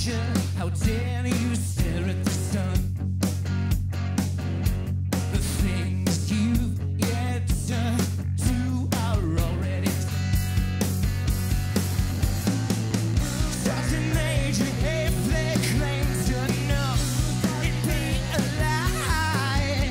major, how dare you stare at the sun? The things you've yet to do are already done. Sergeant Major, if they claim to know, it'd be a lie.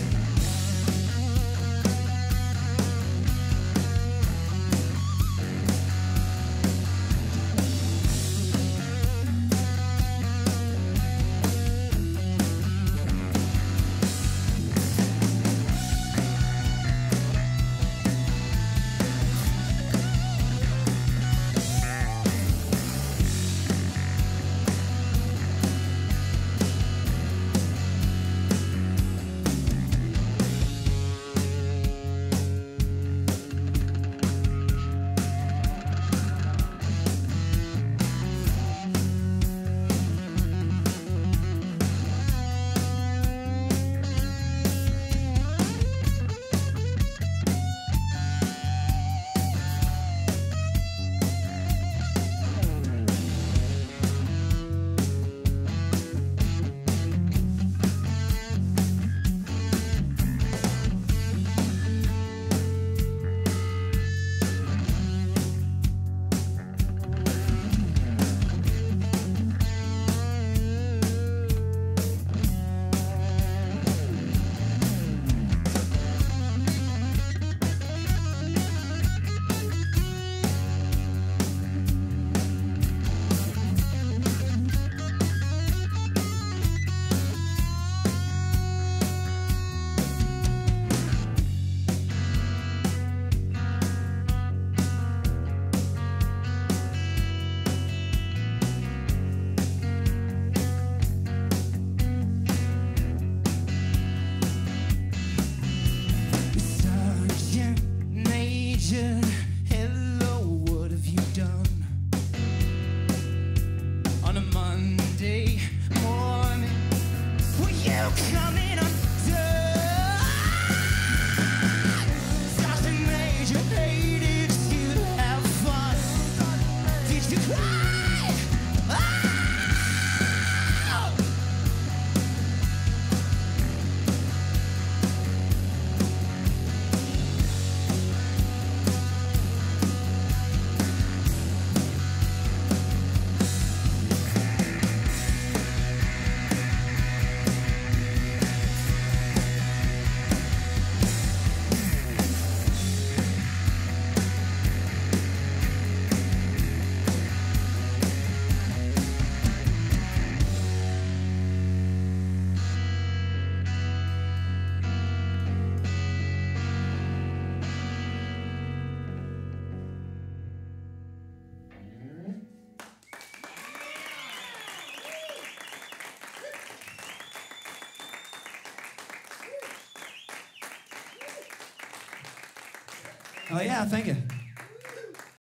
Hello, what have you done? On a Monday morning, were you coming undone? Sergeant Major, hey, did you have fun? Did you cry? Oh! Oh yeah, thank you.